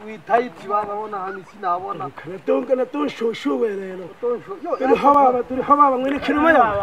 Taiti wanaona hamisi na wana. Kana ton shosho welelo. Tuli hawa ngene kirumaya.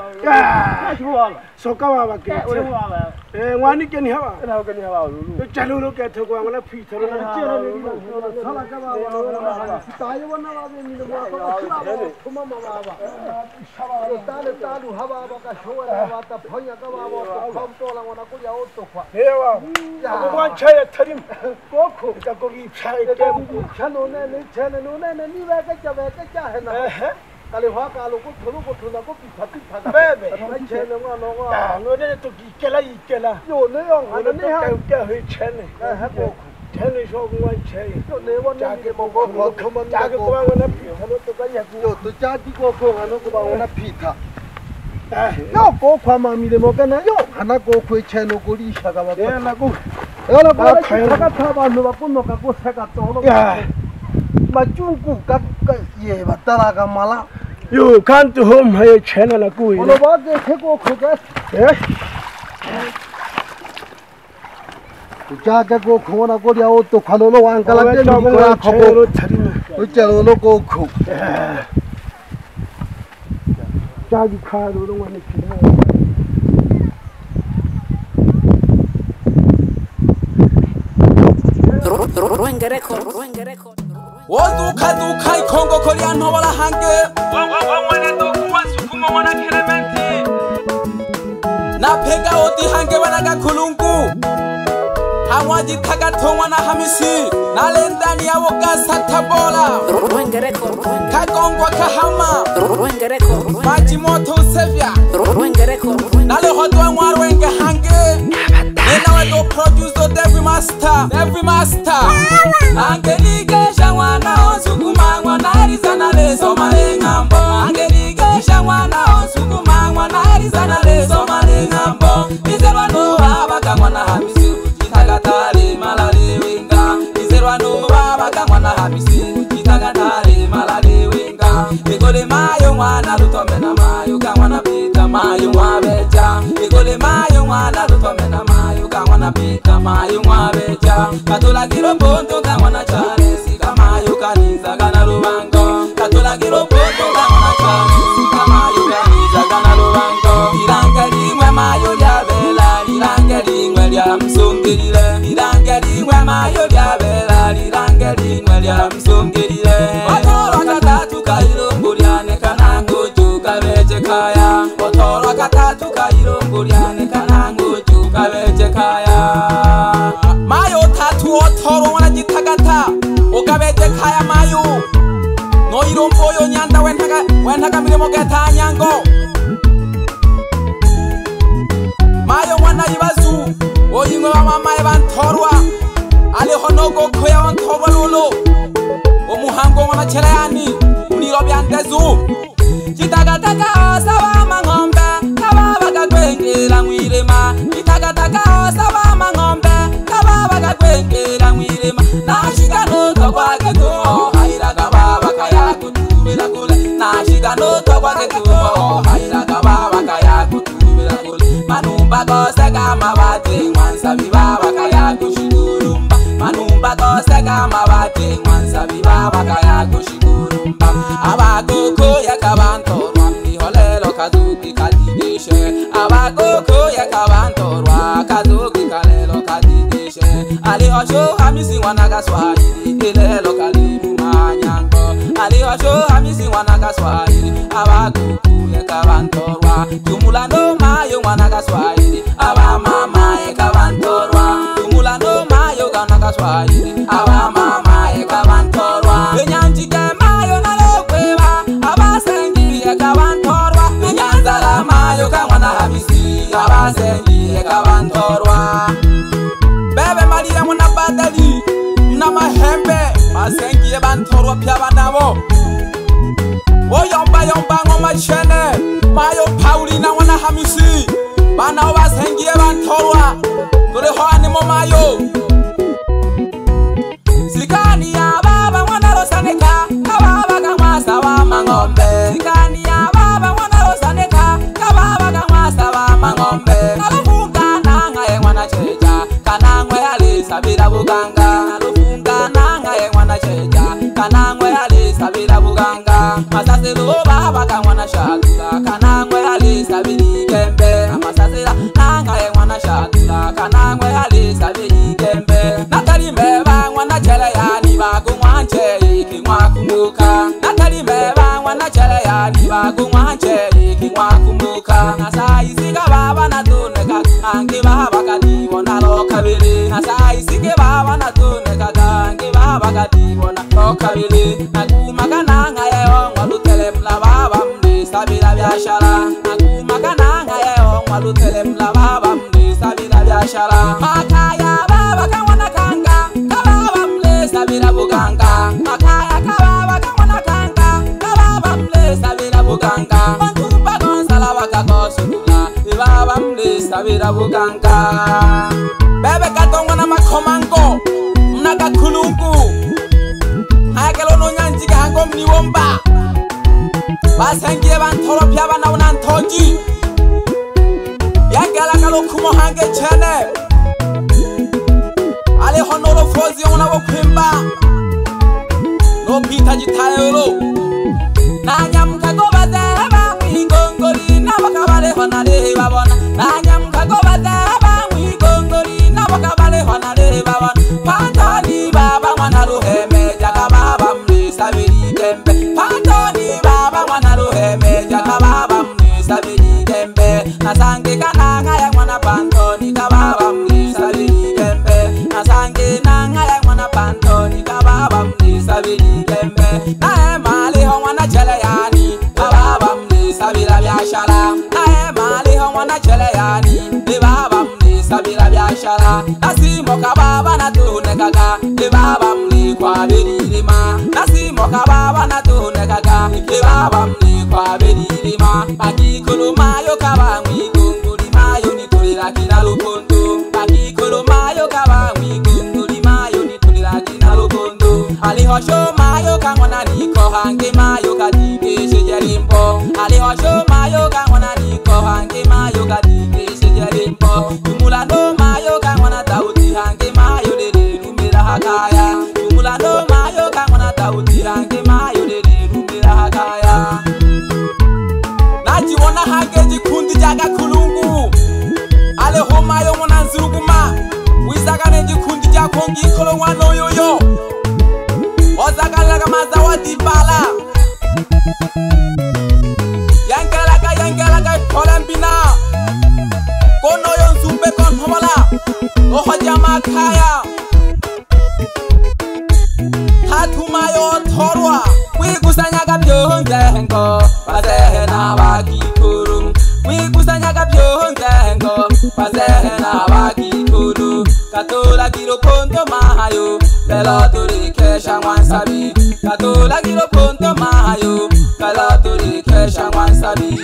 Soka wa ke. Ngwani ke ni hawa. Chalulo ke thoko ngana phitho na chero ni sala ka ba. Tayo wana wa ni ni ba ko thuma ma ba. Talu hawa ba ka showa hawa ta phonya ka ba khom to la wana ko ya o to khwa. Hewa. Ko wan chaya tharim ko ko ka ko gi phai ke chano ne ni chane no ne ni ba ka cha hai na. Kali hoa ka lo ko thulu ko ki phati phaga be chane ma no wa no ne to ki kela yo ne yong ha ne ha ke he chane ha ko chane so ko wan chai yo ne wa ne ke mo ko thoma ja ke ko na phi thalo to ka ya yo to ja ti ko ngano ko ba na phi tha yo ko khwa ma mi le mo kana yo hana ko khwe chane ko ri sha ka ba na ko yo la ko ka tha ba no ba ko no ka ko sa ka to lo Majuku ka ye batala ka mala you can't home hai channel na koi ono ba dekhe ko khoga ja ka ko khona ko ya o to khalo lo uncle ate ni ko khobo o chalo lo ko kho ja gi kha lo lo wa ni china Dukai Congo Korean Novala Hange Na pega oti hange wanaga kulungu Hawaji tagatonga na hamisi Na lendani ya woga satabola Kagongwa kahama Majimoto sevya Na lehodwa ngwarwenge hange Nena wedo produce do every master Angelige shangwana osukuma narizana leso malengambo Angelige shangwana osukuma narizana leso malengambo Izerwa no baba mwana hamisi Itagatale malale wenga Izerwa no baba mwana hamisi Itagatale malale wenga Igole mayo mwana lutombe na mayo Kamwana pita mayo mwabeja Igole mayo mwana lutombe na mayo Kamwana pita mayo mwabeja Katula kiro ponto kamwana chale Sika mayo kaniza gana rubango Katula kiro ponto kamwana chale Sika mayo kaniza gana rubango Irange limwe mayo lya bela Irange limwe lya msungirire Irange limwe mayo lya bela Irange limwe lya msungirire Otoro katatu kairungu lyane kanangu juka beje kaya Otoro katatu kairungu lyane kanangu juka beje kaya Mayo tatu otoro wana jitagata Okabeje kaya mayo No iromboyo nyanda wentaka milimo geta nyango Mayo wana ibazu Oyingo wa mama ebantorwa Ale honogo koya wantorwa lolo Omuhango wana chelayani Unirobi antezu Jitagataka sawa mangombe Kababa kakwengela mwirema Jitagataka sawa mangombe Kababa kakwengela mwirema Nashika noto kwa ketumo Haira kababa kaya kutubila kule Nashika noto kwa ketumo Haira kababa kaya kutubila kule Manumba kose kama bati Mwansa bibaba kaya kushigurumba Manumba kose kama bati Mwansa bibaba kaya kushigurumba Abagoko yakabantorwa Miholelo kazuki kadigishe Abagoko yakabantorwa Kazuki kalelo kadigishe Ali osho hamisi wanaga swahili Ilelo kalimu manyango Ali osho hamisi wanaga swahili Abagoko yakabantorwa Tumulano mayo wanaga swahili Abamama yakabantorwa Tumulano mayo wanaga swahili Abamama yakabantorwa Enyanjike mayo nalokweba Abasengi yakabantorwa Enyanzala mayo kamwana hamisi Abasengi yakabantorwa Bebe Maria muna badali Muna mahembe Masengi yebantorwa pya banabo Oyomba ngoma chene Mayo Paulina wana hamisi Bana obasengi yebantorwa Tore hoani mo mayo Sikani ya baba wana rosaneka Kababa kamasa wa mangombe Sikani ya baba wana rosaneka Kababa kamasa wa mangombe Nalufunga nanga ye wana cheja Kanangwe alisa bila buganga Nalufunga nanga Amasaselo baba kamwana shakula kanangwe alisa bili kembe Amasasela nangaye mwana shakula kanangwe alisa bili kembe Natali mbeba mwana chele yani bagu mwanche iki mwakumuka Natali mbeba mwana chele yani bagu mwanche iki mwakumuka Nasa isiga baba natuneka angi baba kadibona lokabili Nasa isige baba natuneka angi baba kadibona lokabili Nakumaka nangaye ongwalutele mla baba mdi sabila biashara Nakumaka nangaye ongwalutele mla baba mdi sabila biashara Makaya baba kamwana kanga kababa mle sabila buganga Makaya kababa kamwana kanga kababa mle sabila buganga Bantumba gonsala wakakosula baba mle sabila buganga Bebe katonga na makomango mnaka kulungu Ayakelo no nyanjiga hango mniwomba Basengie bantoro pya bana unantoji Yakela kalo kumo hange chene Ale honoro fozi unabo kwimba No pita jitayolo Nanyam kago bazeba mwigongori Nabakabale honale babona Nanyam kago bazeba mwigongori Nabakabale honale babona Pantoni baba mwana ruheme Jaka baba mli sabiri kembe Pantoni baba mwana ruheme Jaka baba mli sabiri kembe Nasange kananga ya mwana pantoni Kababa mli sabiri kembe Nasange nanga ya mwana pantoni Kababa mli sabiri kembe Nae mali ho mwana chele yani Kababa mli sabira biashara Nae mali ho mwana chele yani Baba mli sabira biashara Nasimo kababa natunekaga Baba mli kwa bedirima Nasimo kababa natunekaga Baba mli kwa bedirima Pakikolo mayo kaba mwigunguri mayo nitulira kina lukondo Pakikolo mayo kaba mwigunguri mayo nitulira kina lukondo Alihosho mayo kangwana niko hange mayo kadike shejerimpo Alihosho mayo kangwana niko hange mayo kadike shejerimpo Tumulano mayo kangwana tauti hange mayo dede rumira hakaya Tumulano mayo kangwana tauti hange mayo dede rumira hakaya Najiwona hange jikundi jaga kulungu Ale homayo mwana nzuruguma Wizagane jikundi jakongi kolo wano yoyo Ozagalaga mazawadi bala Yankalaga polembina Kono yonzumbe kon homola Oho jama kaya Hatumayo torwa Wigusanyaga byonzengo Bazehena bakikuru Wigusanyaga byonzengo Bazehena bakikuru Katola giro ponto mahayo Lelo turi kesha wansabi Katola giro ponto mahayo Lelo turi kesha wansabi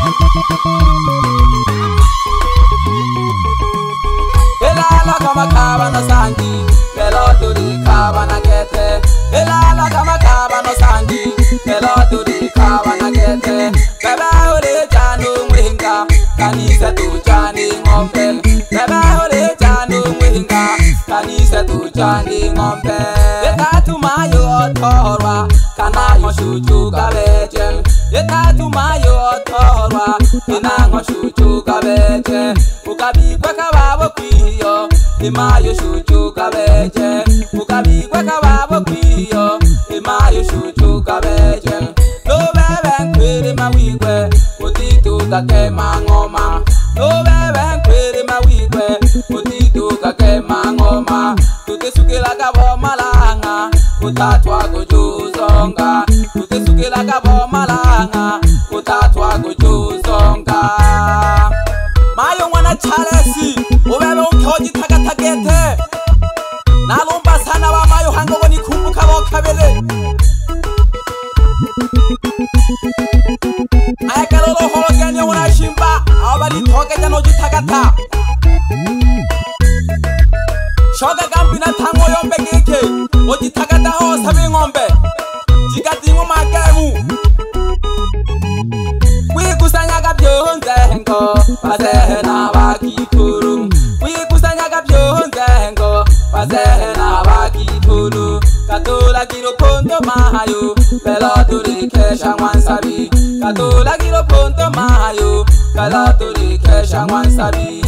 Elala kama kaba no sangi Lelo turi kaba na kete Elala kama kaba no sangi Lelo turi kaba na kete Bebe ore janu mwenga Kanisa tu jani ngombe Bebe ore janu mwenga Kanisa tu jani ngombe Etatu mayo otorwa Kana ngoshuju kabeje Etatu mayo otorwa Kana ngoshuju kabeje Ukabikwa kababo kwiyo Imayo shuju kabeje Ukabikwa kababo kwiyo Imayo shuju kabeje No bebe nkwere mawigwe Utito kakema ngoma No bebe nkwere mawigwe Utito kakema ngoma Tutesukela kabo malanga Utatwa kujuzonga Tutesukela kabo malanga Utatwa kujuzonga Mayo mwana chalesi Ubebe ukoji tagatagete Nalumba sana wa mayo hangogo ni kumbuka wakabele Ayakalolo hologenye unashimba Awabali toke jano jutagata Shoga gambi na tango yombe geke Ojitagata ho sabi ngombe Jigati ngomagemu Wigusanyaga byonzengo Bazehena bakikuru Wigusanyaga byonzengo Bazehena bakikuru Katola giro ponto mahayo Lelo turi ke kesha wansabi katola kilo ponto mayo kalato di kesha wansabi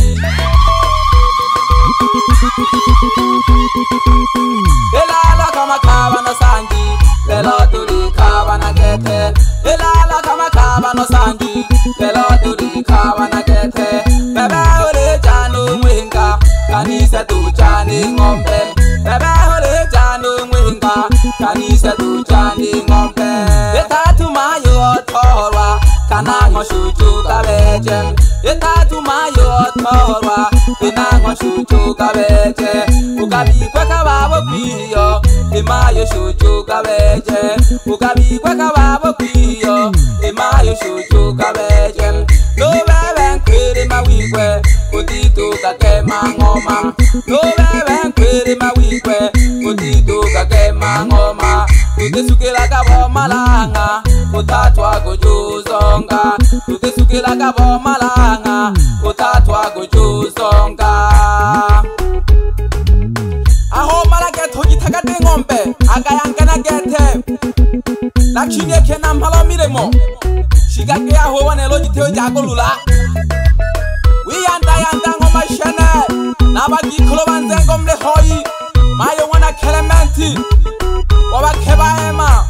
elala kama kaba no sanji kalato di kaba na kete elala kama kaba no sanji kalato di kaba na kete baba ole jano mwenga kanisa tu jani ngombe baba ole jano mwenga kanisa tu jani ngombe etatu mayo torwa kana ngoshuju kabeje etatu mayo torwa kana ngoshuju kabeje ukabi kwa kababo kwiyo emayo shuju kabeje ukabi kwa kababo kwiyo emayo shuju kabeje no bebe kwere mawikwe utito kakema ngoma no bebe kwere mawikwe utito kakema ngoma utesukela kabo malanga utatwa kujuzonga utesukela kabo malanga utatwa kujuzonga aho malageto gitagade ngombe agayangana gete nakine kena mpalo miremo shigage aho wanelo giteo jagolula yanda ngoma shene nabagikolo banzengo mle hoyi mayo wana Clementi wabakeba ema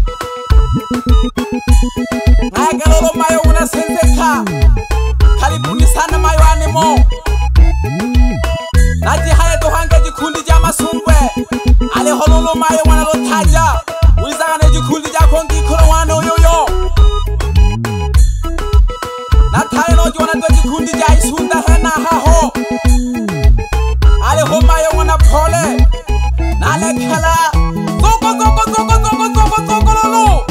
ngagelolo mayo una senzeka karibuni sana mayo animo naji haye to hange jikundi ja masungwe ale hololo mayo wana lotaja wizana jikundi ja kongi kolo wana yoyo nataye no jona to jikundi ja isunda hena haho ale homa yo wana pole nale kala zoko lolo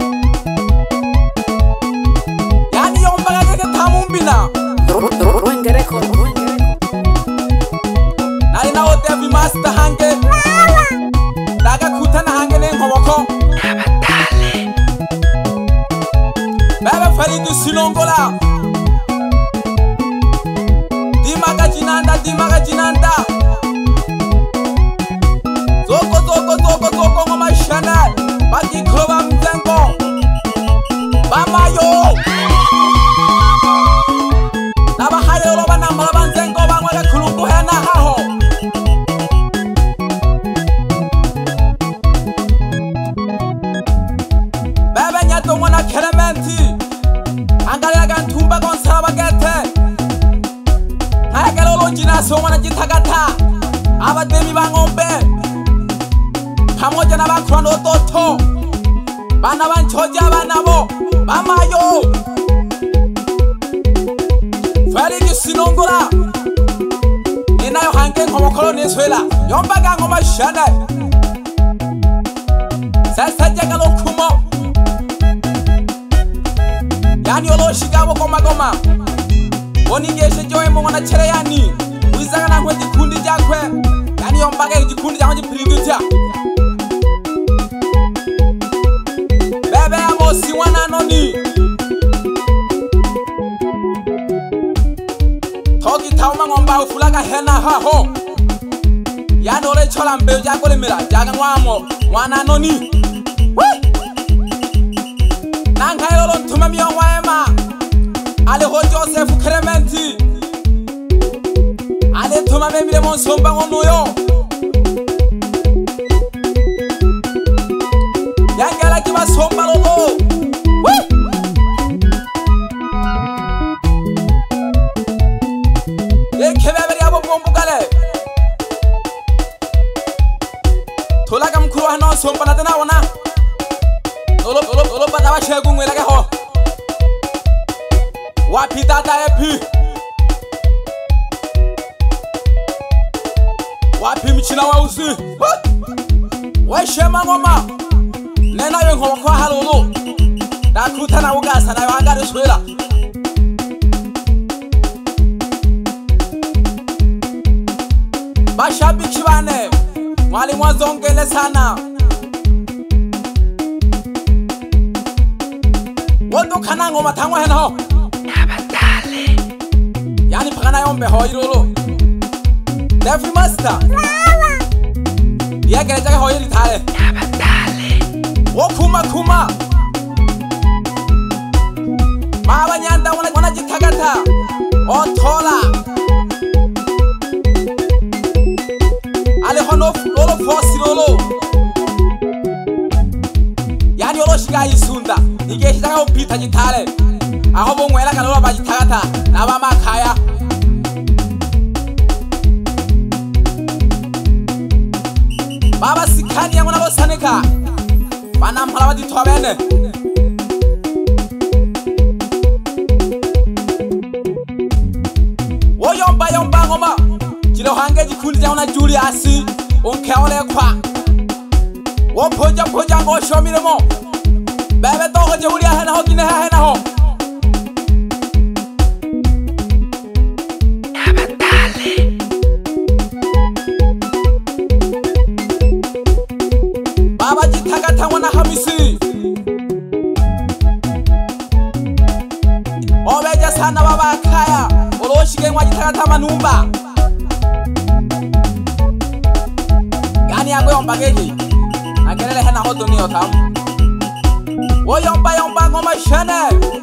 yani yomba gege tamumbina Rwengereko nale na otevi master hange daga kutana hange ne ngoboko abatale baba faridu silongola dimaga jinanda zoko ngoma shana bagi kroba mzengo bamayo naba hayo roba na mala mzengo bangwa kulungu hena haho baba nyato mwana Clementi angalia gantumba gonsa bagete agalolo jina so wana jitagata abademi bangombe pamoja na bakrano toto bana banchoja banabo bamayo farigi sinongola inayo hange ngomokolo neswela yombaga ngoma shana sasa jagalo kumo yani olo shigabo goma Onigeshe joe mwana chere yani wizaga na ngwe jikundi jakwe yani yombaga jikundi jakwe jipirindutia bebe amosi wana noni toki tauma ngomba ufulaga hena haho yani ole chola mbeo jako le mira jaga ngwamo wana noni nanga yolo ntuma miyo waema ale ho Joseph Clementi ale tuma me mire mon somba ngomoyo yangala kiba somba lolo ekebebe yabo bombugale tola kam kuru hano somba na tena wana lolo bana wa shegu ngwela ke ho wapitata epi wapi mchina wa usi weshema ngoma nena yengo kwa halolo dakutana ugasa na wangare swela bashabiki bane mwalimu wazongele sana wondo kana ngoma tangwa hena ho abatale yani pagana yombe ho irolo Every master ya gereja ho iri tale abatale wo kuma Otola Ale hono lolo fosi lolo Yani olo shiga isunda Nige shitaka upita jitale Aho bongwela kalolo bajitagata Naba makaya Baba sikani yangu nalo saneka Bana mpala wajitoa bene Woyomba yomba ngoma Jilo hange jikundi jauna Juliasi Unkeole kwa Wopoja poja ngo shomile mo Bebe togo jehulia hena ho gine hena ho Baba jitagata wana hamisi Obeja sana baba kaya Oloshige mwa jitagata manumba Yani yangu yomba geji Nagelele hena hodo niyo tamu Woyomba yomba ngoma shene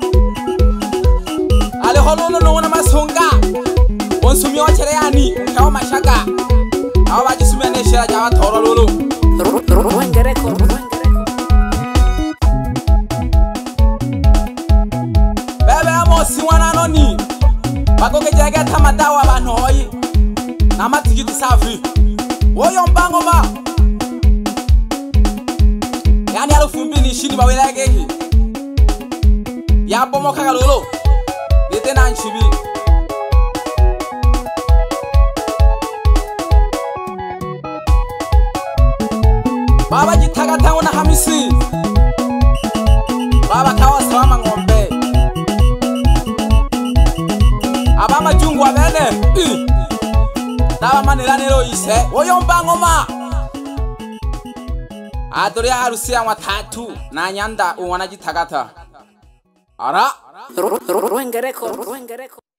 Ale hololo nuna masunga Onsumi wachere yani Kao mashaka Awa bajisumi neshira jawa toro lulu Bebe amosi wana noni Bagoge jege tamadawa banoi Nama tigiti safi Woyomba ngoma Yani alufumbi ni shini bawela geki Ya bomo kaka lolo Lete na nshibi Baba jitagata wana hamisi Baba kawa salama ngombe Abama jungu wabene Daba manilanero ise Woyomba ngoma Adori harusi ya watatu Na nyanda uwana jitagata Ara